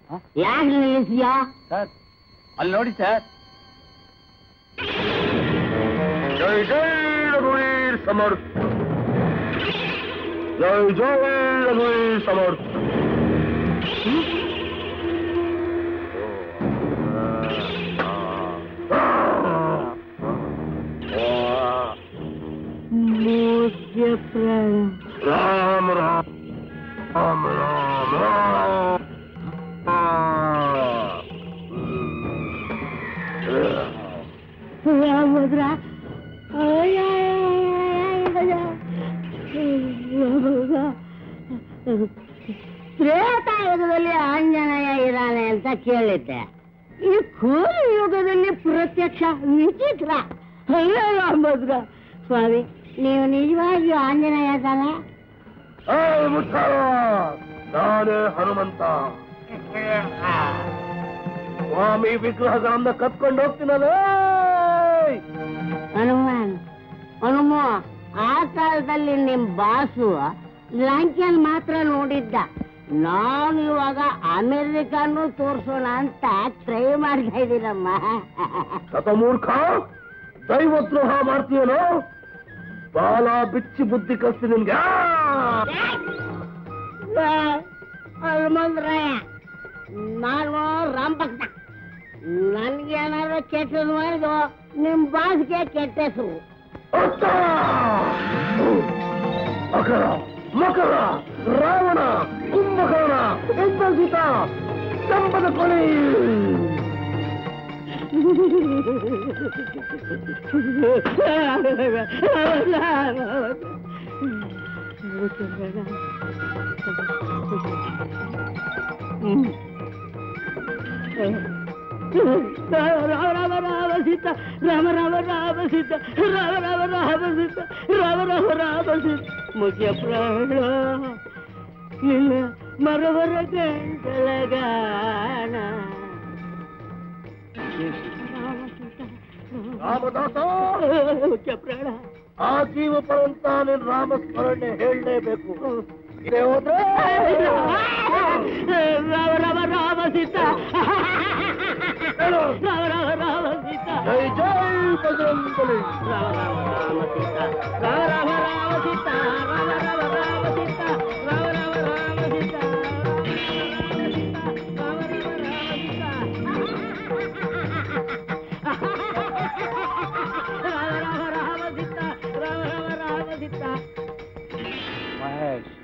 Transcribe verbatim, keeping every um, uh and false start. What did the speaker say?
ಯಾಕೆ ನಿಲ್ಲಿಸಿದ್ಯಾ ಸರ್? ಅಲ್ಲಿ ನೋಡಿ ಸರ್. ಜೈ ಜೈ ರಘುವೀರ್ ಸಮರ್ಥ, ಜೈ ಜೈ ರಘುವೀರ್ ಸಮರ್ಥ. ರಾಮ ರಾಮ ರಾಮ ರಾಮ ರಾಮಭದ್ರ ತ್ರೇತಾಯುಗದಲ್ಲಿ ಆಂಜನೇಯ ಇದ್ದಾನೆ ಅಂತ ಕೇಳಿದ್ದೆ. ಈ ಕೂಲಿ ಯುಗದಲ್ಲಿ ಪ್ರತ್ಯಕ್ಷ ವಿಚಿತ್ರ. ಅಯ್ಯೋ ರಾಮಭದ್ರ ಸ್ವಾಮಿ, ನೀವು ನಿಜವಾಗಿಯೂ ಆಂಜನೇಯ ತಾನೆ? ನಾನೇ ಹನುಮಂತ. ಸ್ವಾಮಿ ವಿಗ್ರಹಗಳನ್ನ ಕತ್ಕೊಂಡು ಹೋಗ್ತೀನಲ್ಲ. ಹನುಮಾನ್ ಹನುಮ, ಆ ಕಾಲದಲ್ಲಿ ನಿಮ್ ಬಾಸು ಲಂಕೆನ್ ಮಾತ್ರ ನೋಡಿದ್ದ. ನಾನು ಇವಾಗ ಅಮೆರಿಕನ್ನು ತೋರ್ಸೋಣ ಅಂತ ಟ್ರೈ ಮಾಡ್ತಾ ಇದ್ದೀನಮ್ಮ. ಶತಮೂರ್ಖ, ದೈವದ್ರೋಹ ಮಾಡ್ತೀಯನೋ? ಬಾಲ ಬಿಚ್ಚಿ ಬುದ್ಧಿ ಕಲಿಸಿ ನಿನ್ಗೆ. ಹನುಮಂತರಾಯ, ನಾನು ರಾಮ್ ಭಕ್ತ. ನನ್ಗೇನಾದ್ರು ಕೆಟ್ಟದ್ದು ಮಾಡಿದು ನಿಮ್ ಬಾಸ್ಗೆ ಕೆಟ್ಟ ಹೆಸರು. ಮಕರ ಮಕರ ರಾವಣ ಕುಂಭಕರ್ಣ ಇಂದ್ರಜಿತ ಚಂಪದ ಕೊಲೆ. ರಾಮ ರಾಮ ರಾಮ ಸೀತ, ರಾಮ ರಾಮ ರಾಮ ಸೀತ, ರಾಮ ರಾಮ ರಾಮ ಸೀತ, ರಾಮ ರಾಮ ರಾಮ ಸೀತ. ಮುಖ್ಯ ಪ್ರಾಣ ನಿನ್ನ ಮರವರ ಗಂಟಲಗಾಣ. ರಾಮದಾಸ, ಮುಖ್ಯ ಪ್ರಾಣ, ಆ ಜೀವ ಪರಂತ ನೀನು ರಾಮಸ್ಮರಣೆ ಹೇಳಲೇಬೇಕು. ಇದೇ ಹೋದ್ರೆ ರಾಮ ರಾಮ ರಾಮ ಸೀತ, ರಾಮ ರಾಮ ರಾಮ ಸೀತ, ಜೈ ಜೈ ಬಜರಂಗಬಲಿ. ರಾಮ ರಾಮ ರಾಮ ಸೀತ, ರಾಮ ರಾಮ ರಾಮ ಸೀತ, ರಾಮ ರಾಮ ರಾಮ ಸೀತ, ರಾಮ ರಾಮ ರಾಮ ಸೀತ, ರಾಮ ರಾಮ ರಾಮ ಸೀತ, ರಾಮ ರಾಮ ರಾಮ ಸೀತ. ಮಹೇಶ್,